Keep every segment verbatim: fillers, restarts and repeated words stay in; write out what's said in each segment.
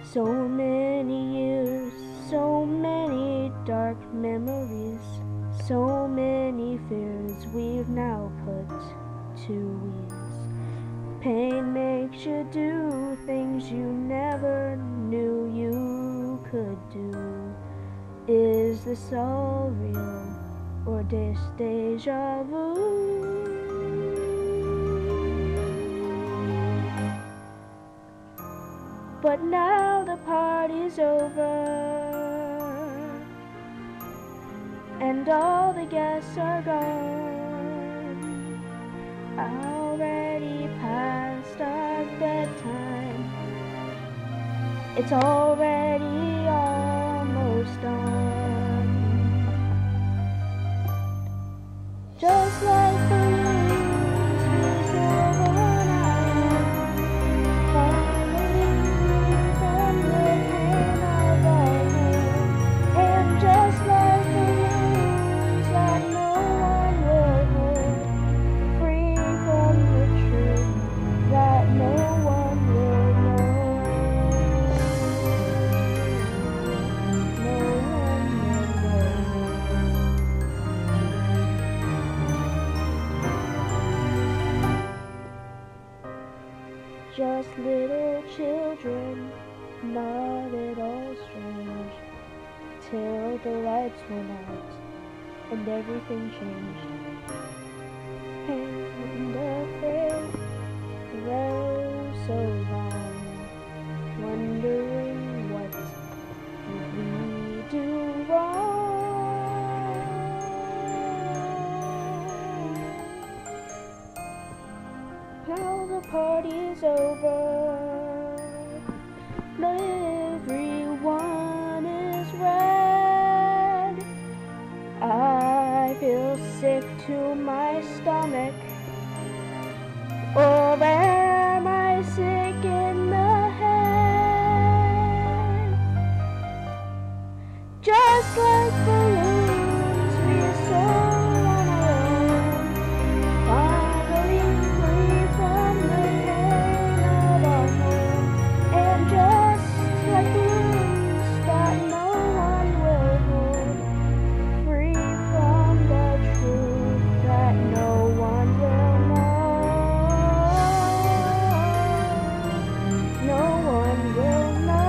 So many years, so many dark memories, so many fears we've now put to ease. Pain makes you do things you never knew you could do. Is this all real, or this deja vu? But now the party's over, and all the guests are gone. Already past our bedtime, it's already almost dawn. Just like the balloons we soared on island, finally free from the pain of our home. And just like the balloons that no one will hold, free from the truth that no one will know. No one will know. Just little children, not at all strange, till the lights went out and everything changed. And afraid, well, so long, wondering what did we do wrong. Now the party's over, everyone is red. I feel sick to my stomach, or am I sick in the head? Just like balloons we soar on our own, finally free from the pain of our home. And just like balloons that no one will hold, free from the truth that no one will know. No one will know.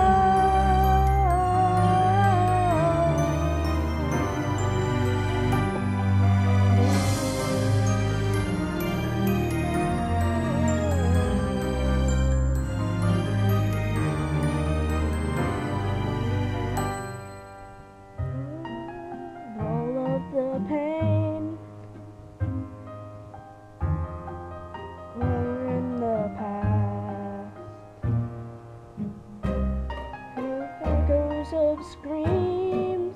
All of the pain we're in the past. Echoes of screams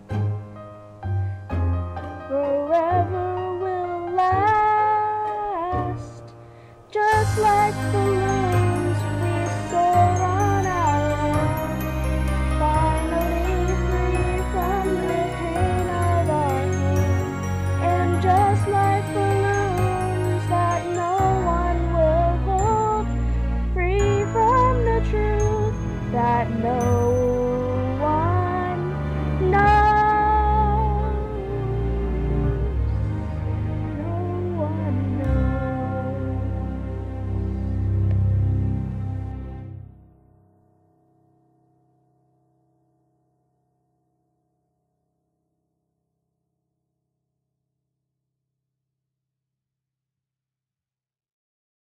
forever will last. Just like balloons we soar on our own, finally free from the pain of our home. And just like balloons that no one will hold, free from the truth that no